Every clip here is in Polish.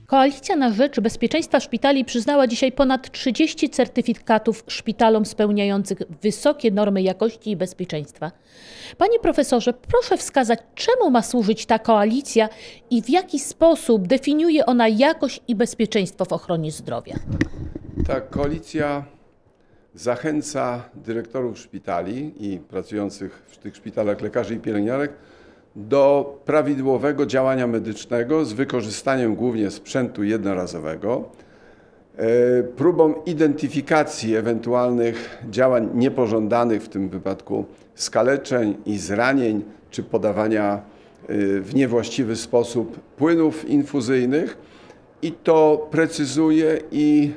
Koalicja na rzecz bezpieczeństwa szpitali przyznała dzisiaj ponad 30 certyfikatów szpitalom spełniających wysokie normy jakości i bezpieczeństwa. Panie profesorze, proszę wskazać, czemu ma służyć ta koalicja i w jaki sposób definiuje ona jakość i bezpieczeństwo w ochronie zdrowia? Ta koalicja zachęca dyrektorów szpitali i pracujących w tych szpitalach lekarzy i pielęgniarek do prawidłowego działania medycznego z wykorzystaniem głównie sprzętu jednorazowego, próbą identyfikacji ewentualnych działań niepożądanych, w tym wypadku skaleczeń i zranień, czy podawania w niewłaściwy sposób płynów infuzyjnych, i to precyzuje i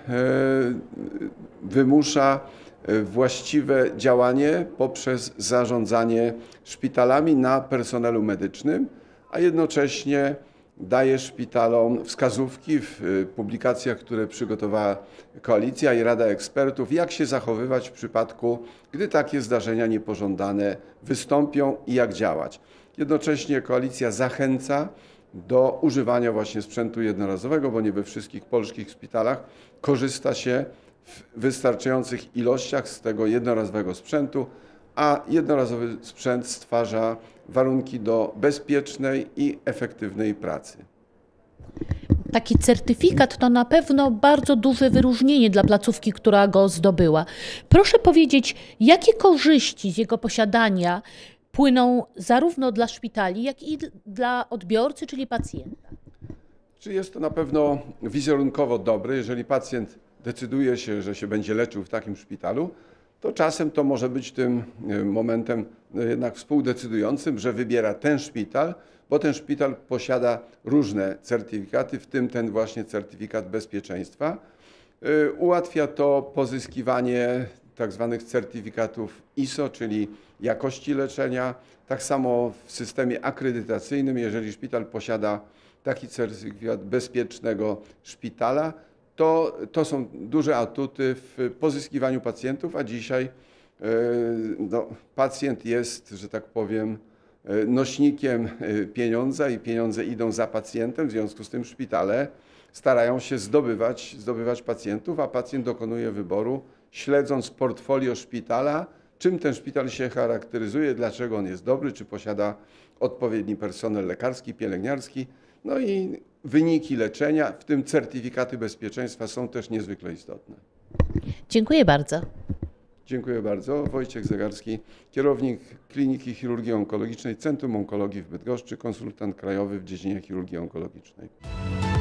wymusza właściwe działanie poprzez zarządzanie szpitalami na personelu medycznym, a jednocześnie daje szpitalom wskazówki w publikacjach, które przygotowała koalicja i Rada Ekspertów, jak się zachowywać w przypadku, gdy takie zdarzenia niepożądane wystąpią i jak działać. Jednocześnie koalicja zachęca do używania właśnie sprzętu jednorazowego, bo nie we wszystkich polskich szpitalach korzysta się w wystarczających ilościach z tego jednorazowego sprzętu, a jednorazowy sprzęt stwarza warunki do bezpiecznej i efektywnej pracy. Taki certyfikat to na pewno bardzo duże wyróżnienie dla placówki, która go zdobyła. Proszę powiedzieć, jakie korzyści z jego posiadania płyną zarówno dla szpitali, jak i dla odbiorcy, czyli pacjenta? Czy jest to na pewno wizerunkowo dobre, jeżeli pacjent decyduje się, że się będzie leczył w takim szpitalu, to czasem to może być tym momentem jednak współdecydującym, że wybiera ten szpital, bo ten szpital posiada różne certyfikaty, w tym ten właśnie certyfikat bezpieczeństwa. Ułatwia to pozyskiwanie tak zwanych certyfikatów ISO, czyli jakości leczenia. Tak samo w systemie akredytacyjnym, jeżeli szpital posiada taki certyfikat bezpiecznego szpitala, to są duże atuty w pozyskiwaniu pacjentów, a dzisiaj pacjent jest, że tak powiem, nośnikiem pieniądza i pieniądze idą za pacjentem, w związku z tym szpitale starają się zdobywać pacjentów, a pacjent dokonuje wyboru, śledząc portfolio szpitala, czym ten szpital się charakteryzuje, dlaczego on jest dobry, czy posiada odpowiedni personel lekarski, pielęgniarski. No i wyniki leczenia, w tym certyfikaty bezpieczeństwa, są też niezwykle istotne. Dziękuję bardzo. Dziękuję bardzo. Wojciech Zegarski, kierownik Kliniki Chirurgii Onkologicznej Centrum Onkologii w Bydgoszczy, konsultant krajowy w dziedzinie chirurgii onkologicznej.